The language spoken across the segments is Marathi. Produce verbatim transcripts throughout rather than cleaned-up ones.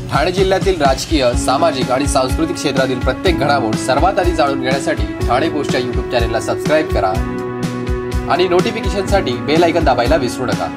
ठाणे जिल्ह्यातील राजकीय, सामाजिक आणि सांस्कृतिक क्षेत्रातील प्रत्येक घडामोड सर्वात आधी जाणून घेण्यासाठी ठाणे पोस्टच्या यूट्यूब चॅनेलला सबस्क्राईब करा आणि नोटिफिकेशनसाठी बेल आयकॉन दाबायला विसरू नका।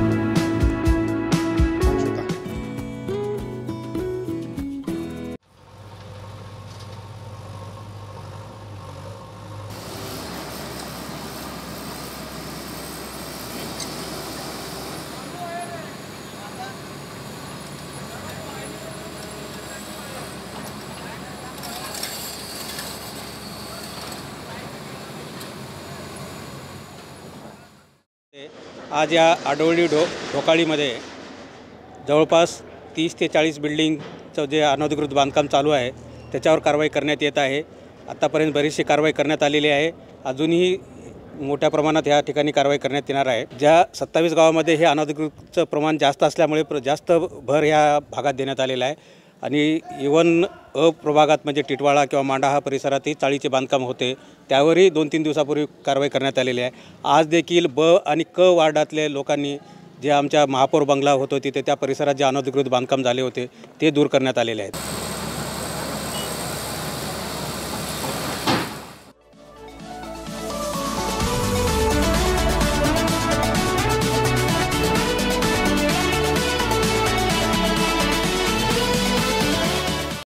आज या आडवळी ढो ढोकाळीमध्ये जवळपास तीस ते चाळीस बिल्डिंगचं जे अनधिकृत बांधकाम चालू आहे त्याच्यावर कारवाई करण्यात येत आहे। आत्तापर्यंत बरीचशी कारवाई करण्यात आलेली आहे। अजूनही मोठ्या प्रमाणात या ठिकाणी कारवाई करण्यात येणार आहे। ज्या सत्तावीस गावामध्ये हे अनधिकृतचं प्रमाण जास्त असल्यामुळे प्र जास्त भर ह्या भागात देण्यात आलेला आहे आणि इवन अ प्रभागात म्हणजे टिटवाळा किंवा मांडा हा परिसरातही चाळीचे बांधकाम होते, त्यावरही दोन तीन दिवसापूर्वी कारवाई करण्यात आलेली आहे। आज देखील ब आणि क वार्डातले लोकांनी जे आमच्या महापौर बंगला होतो तिथे त्या परिसरात जे अनधिकृत बांधकाम झाले होते ते दूर करण्यात आलेले आहेत।